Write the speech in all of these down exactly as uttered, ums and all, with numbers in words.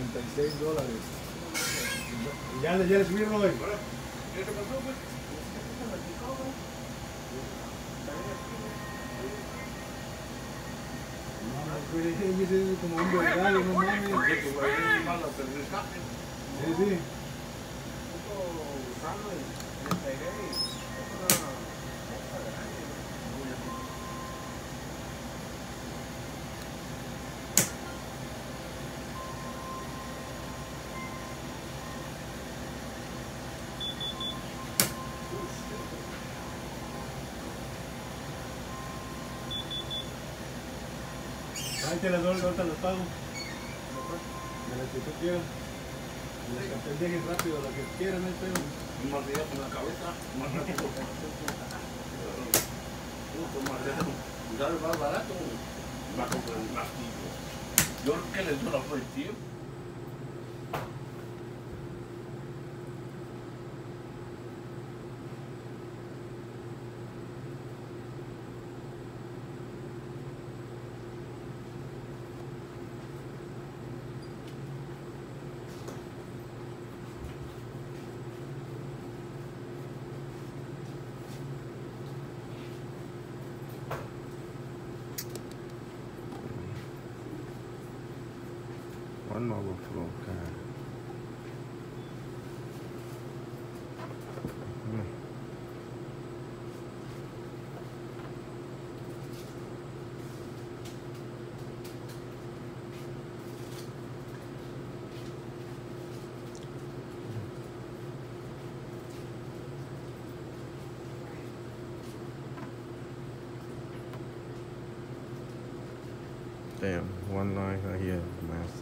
noventa y seis dólares. Ya, ya le subieron hoy. ¿Qué te pasó, pues? No, pues, es como un vergario, no mames. Sí, sí. Ahí te las doy, ahorita las pago. De las que tú quieras. De las que te lleguen rápido, las que quieran, no hay pedo. Más allá con la cabeza, más rápido. Más rápido. Ya es más barato. Va a comprar un martillo. Yo creo que les dura por el tiempo. One overflow car. Damn, one line right here, massive.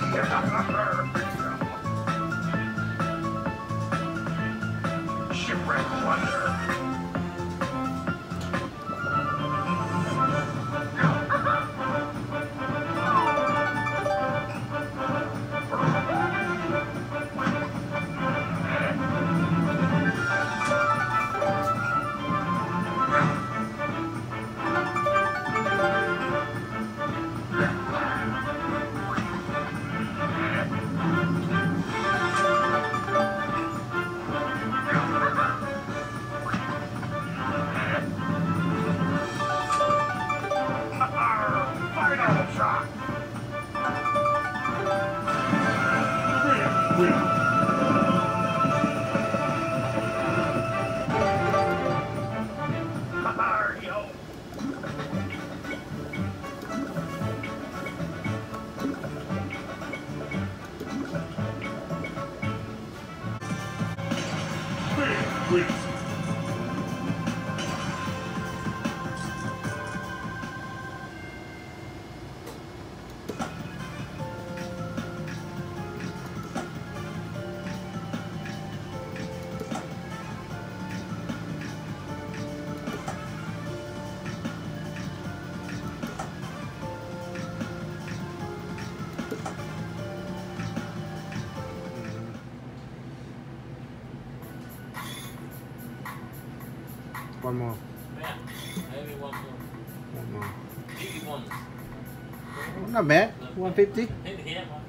Shipwreck wonder. Final shot. Mario. One more. Yeah, maybe one more. One more. Maybe one. Oh, not bad. one fifty. Yeah, one.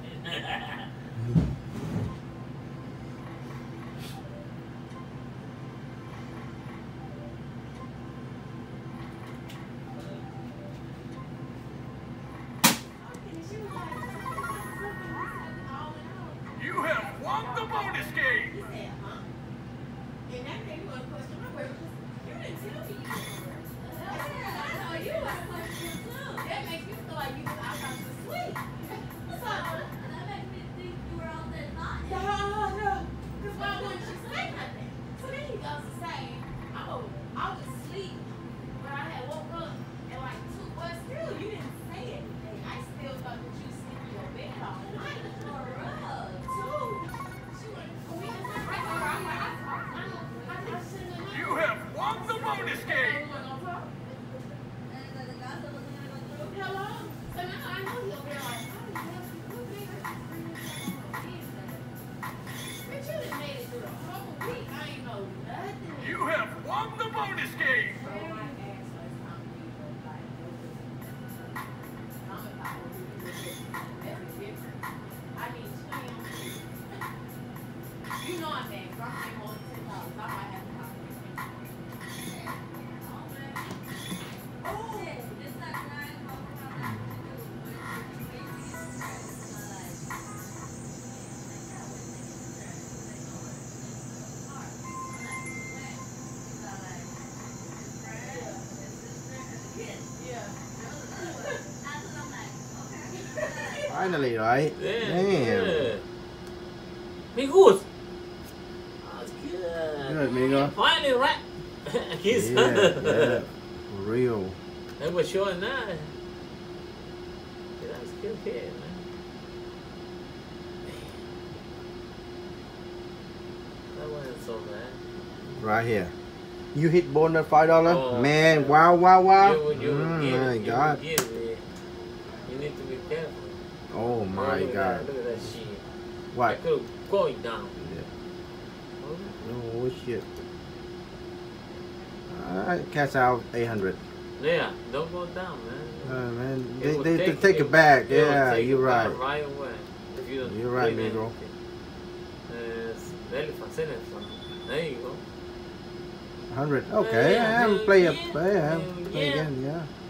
You have won the bonus game. And that made me want to question my word because you didn't tell me you were. I know you were a question too. That makes me feel like you was out of sleep. So that makes me think you were on that night. No, no. Because why wouldn't you say nothing? So then he goes to say, oh, I was asleep, but I had woke up at like two. But still, you didn't say anything. I still thought that you sleep in your bed all night. For real. Two. She went for me to say, right over. I'm like, I talked. I know. You have won the bonus game. Hello? So now I know he'll be like, oh, but you done made it through the whole week. I ain't know nothing. You have won the bonus game. So I asked her, it's time for you to like, I'm about to do this. That's different. I need twenty on three. You know I'm next. I'm paying more than ten dollars. I might have to talk to you. Finally, right? Yeah, Damn. good. Be good. That's good. Good, Migo. Finally, right? Kiss. Yeah, yeah. For real. That was showing that. Yeah, that's good kid, man. That wasn't so bad. Right here. You hit bonus five dollars? Oh, Man, yeah. wow, wow, wow. You, you, Mm, you, my you, God. You, you, you need to be careful. Oh my look at God. That, look at that shit. I What? could have going down. Oh shit. I cash out eight hundred. Yeah, don't go down, man. Uh, man, It they, will they, take- they take it back. it will Yeah, take you're it back right. Right away. If you don't You're right, play Negro. anything. Uh, it's very fascinating. There you go. one hundred. Okay, I haven't played a Yeah, play. I haven't yeah. played again. Yeah.